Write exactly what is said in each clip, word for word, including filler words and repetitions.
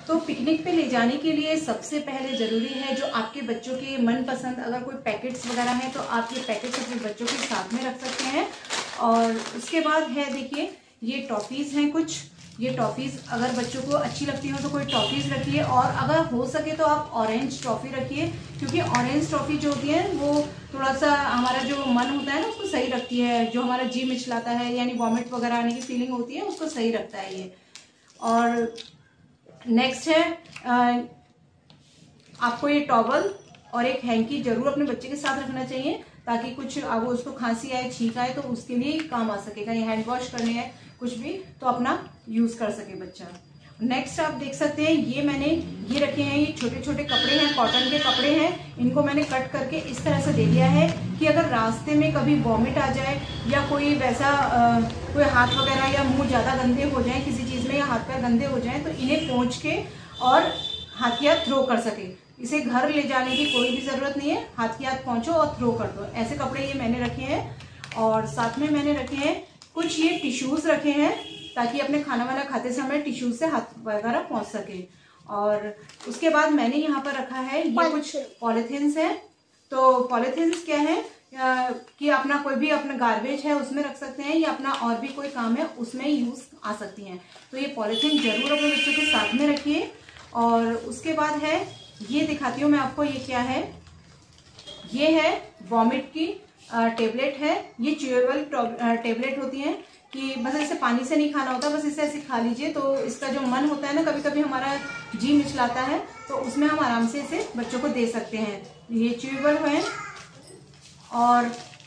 तो पिकनिक पे ले जाने के लिए सबसे पहले ज़रूरी है जो आपके बच्चों के मनपसंद अगर कोई पैकेट्स वगैरह हैं तो आप ये पैकेट्स अपने बच्चों के साथ में रख सकते हैं। और उसके बाद है देखिए ये टॉफ़ीज़ हैं कुछ, ये टॉफ़ीज़ अगर बच्चों को अच्छी लगती हो तो कोई टॉफ़ीज़ रखिए, और अगर हो सके तो आप ऑरेंज टॉफ़ी रखिए, क्योंकि ऑरेंज टॉफ़ी जो होती है वो थोड़ा सा हमारा जो मन होता है ना उसको सही रखती है, जो हमारा जी मिचलाता है यानी वॉमिट वगैरह आने की फीलिंग होती है उसको सही रखता है ये। और नेक्स्ट है आ, आपको ये टॉवल और एक हैंकी जरूर अपने बच्चे के साथ रखना चाहिए, ताकि कुछ अब उसको खांसी आए छींक आए तो उसके लिए काम आ सकेगा, ये हैंड वॉश करने हैं कुछ भी तो अपना यूज कर सके बच्चा। नेक्स्ट आप देख सकते हैं ये मैंने ये रखे हैं, ये छोटे छोटे कपड़े हैं, कॉटन के कपड़े हैं, इनको मैंने कट करके इस तरह से दे दिया है कि अगर रास्ते में कभी वॉमिट आ जाए या कोई वैसा आ, कोई हाथ वगैरह या मुंह ज़्यादा गंदे हो जाए किसी चीज़ में या हाथ पैर गंदे हो जाएं तो इन्हें पोंछ के और हाथ या थ्रो कर सके। इसे घर ले जाने की कोई भी ज़रूरत नहीं है, हाथ की हाथ पहुँचो और थ्रो कर दो। ऐसे कपड़े ये मैंने रखे हैं। और साथ में मैंने रखे हैं कुछ ये टिश्यूज़ रखे हैं ताकि अपने खाना वाना खाते समय टिश्यूज से हाथ वगैरह पहुंच सके। और उसके बाद मैंने यहाँ पर रखा है ये कुछ पॉलीथीन्स हैं। तो पॉलीथीन्स क्या है आ, कि अपना कोई भी अपना गार्बेज है उसमें रख सकते हैं या अपना और भी कोई काम है उसमें यूज आ सकती हैं। तो ये पॉलीथीन जरूर अपने बच्चों के साथ में रखिए। और उसके बाद है ये दिखाती हूँ मैं आपको, ये क्या है, ये है वॉमिट की टेबलेट है। ये च्यूएबल टेबलेट होती हैं कि बस इसे पानी से नहीं खाना होता, बस इसे ऐसे खा लीजिए तो इसका जो मन होता है ना कभी कभी हमारा जी मिचलाता है तो उसमें हम आराम से इसे बच्चों को दे सकते हैं। ये च्यूएबल है। और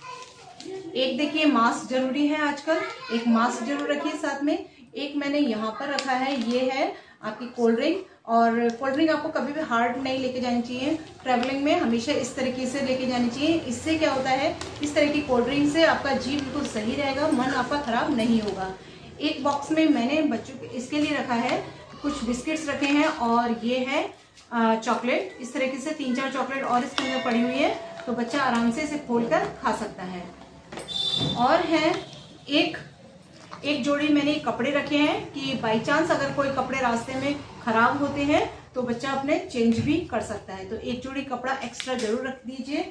एक देखिए मास्क जरूरी है आजकल, एक मास्क जरूर रखिए साथ में। एक मैंने यहाँ पर रखा है, ये है आपकी कोल्ड ड्रिंक। और कोल्ड ड्रिंक आपको कभी भी हार्ड नहीं लेके जानी चाहिए, ट्रैवलिंग में हमेशा इस तरीके से लेके जानी चाहिए। इससे क्या होता है, इस तरह की कोल्ड ड्रिंक से आपका जी बिल्कुल सही रहेगा, मन आपका खराब नहीं होगा। एक बॉक्स में मैंने बच्चों के इसके लिए रखा है कुछ बिस्किट्स रखे हैं, और ये है चॉकलेट। इस तरीके से तीन चार चॉकलेट और इसके अंदर पड़ी हुई है तो बच्चा आराम से इसे खोलकर खा सकता है। और है एक एक जोड़ी मैंने कपड़े रखे हैं कि बाई चांस अगर कोई कपड़े रास्ते में खराब होते हैं तो बच्चा अपने चेंज भी कर सकता है, तो एक जोड़ी कपड़ा एक्स्ट्रा जरूर रख दीजिए।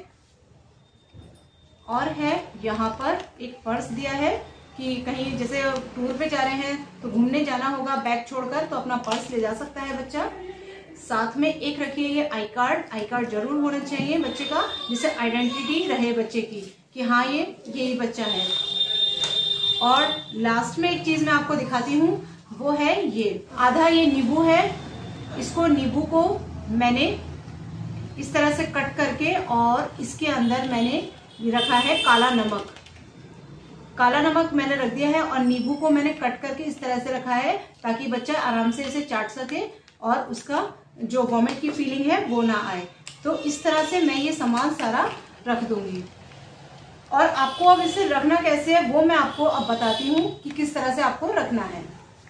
और है यहाँ पर एक पर्स दिया है कि कहीं जैसे टूर पे जा रहे हैं तो घूमने जाना होगा बैग छोड़कर तो अपना पर्स ले जा सकता है बच्चा। साथ में एक रखिए ये आई कार्ड, आई कार्ड जरूर होना चाहिए बच्चे का, जिससे आइडेंटिटी रहे बच्चे की कि हाँ ये यही बच्चा है। और लास्ट में एक चीज मैं आपको दिखाती हूँ, वो है ये आधा ये नींबू है। इसको नींबू को मैंने इस तरह से कट करके और इसके अंदर मैंने रखा है काला नमक। काला नमक मैंने रख दिया है और नींबू को मैंने कट करके इस तरह से रखा है ताकि बच्चा आराम से इसे चाट सके और उसका जो वॉमिट की फीलिंग है वो ना आए। तो इस तरह से मैं ये सामान सारा रख दूंगी। और आपको अब इसे रखना कैसे है वो मैं आपको अब बताती हूँ कि किस तरह से आपको रखना है।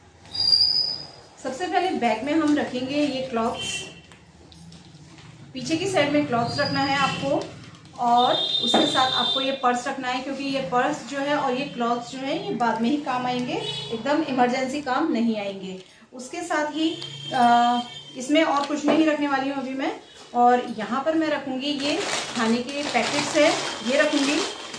सबसे पहले बैग में हम रखेंगे ये क्लॉथ्स, पीछे की साइड में क्लॉथ्स रखना है आपको, और उसके साथ आपको ये पर्स रखना है क्योंकि ये पर्स जो है और ये क्लॉथ्स जो है ये बाद में ही काम आएंगे, एकदम इमरजेंसी काम नहीं आएंगे। उसके साथ ही आ, इसमें और कुछ नहीं रखने वाली हूँ अभी मैं। और यहाँ पर मैं रखूँगी ये खाने के पैकेट्स है, ये रखूँगी।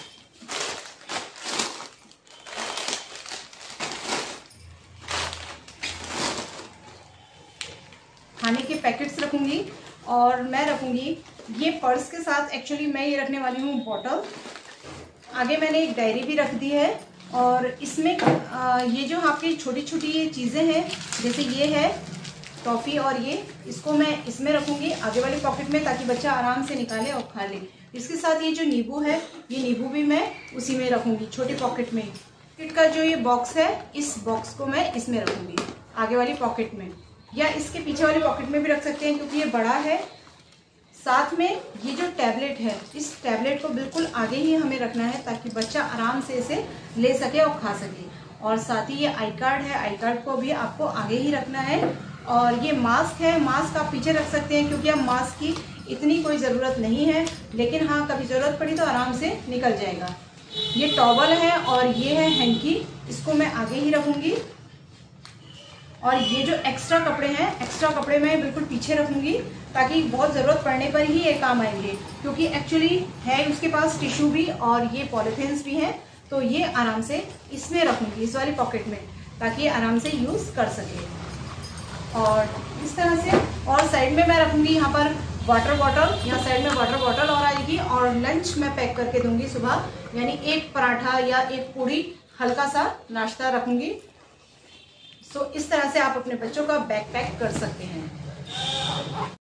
खाने के पैकेट्स रखूंगी। और मैं रखूंगी ये पर्स के साथ, एक्चुअली मैं ये रखने वाली हूँ बॉटल। आगे मैंने एक डायरी भी रख दी है और इसमें आ, ये जो आपकी छोटी छोटी ये चीज़ें हैं, जैसे ये है टॉफ़ी और ये, इसको मैं इसमें रखूंगी आगे वाली पॉकेट में ताकि बच्चा आराम से निकाले और खा ले। इसके साथ ये जो नींबू है, ये नींबू भी मैं उसी में रखूंगी छोटी पॉकेट में। किट का जो ये बॉक्स है, इस बॉक्स को मैं इसमें रखूंगी आगे वाली पॉकेट में, या इसके पीछे वाली पॉकेट में भी रख सकते हैं क्योंकि ये बड़ा है। साथ में ये जो टैबलेट है, इस टैबलेट को बिल्कुल आगे ही हमें रखना है ताकि बच्चा आराम से इसे ले सके और खा सके। और साथ ही ये आई कार्ड है, आई कार्ड को भी आपको आगे ही रखना है। और ये मास्क है, मास्क आप पीछे रख सकते हैं क्योंकि अब मास्क की इतनी कोई ज़रूरत नहीं है, लेकिन हाँ कभी ज़रूरत पड़ी तो आराम से निकल जाएगा। ये टॉवल है और ये है हैंकी, इसको मैं आगे ही रखूँगी। और ये जो एक्स्ट्रा कपड़े हैं, एक्स्ट्रा कपड़े मैं बिल्कुल पीछे रखूंगी ताकि बहुत ज़रूरत पड़ने पर ही ये काम आएंगे, क्योंकि एक्चुअली है उसके पास टिश्यू भी और ये पॉलीथीन्स भी हैं, तो ये आराम से इसमें रखूंगी, इस वाली पॉकेट में, ताकि आराम से यूज़ कर सके। और इस तरह से, और साइड में मैं रखूंगी यहाँ पर वाटर बॉटल, यहाँ साइड में वाटर बॉटल और आएगी। और लंच मैं पैक करके दूंगी सुबह, यानी एक पराठा या एक पूड़ी, हल्का सा नाश्ता रखूंगी। सो इस तरह से आप अपने बच्चों का बैग पैक कर सकते हैं।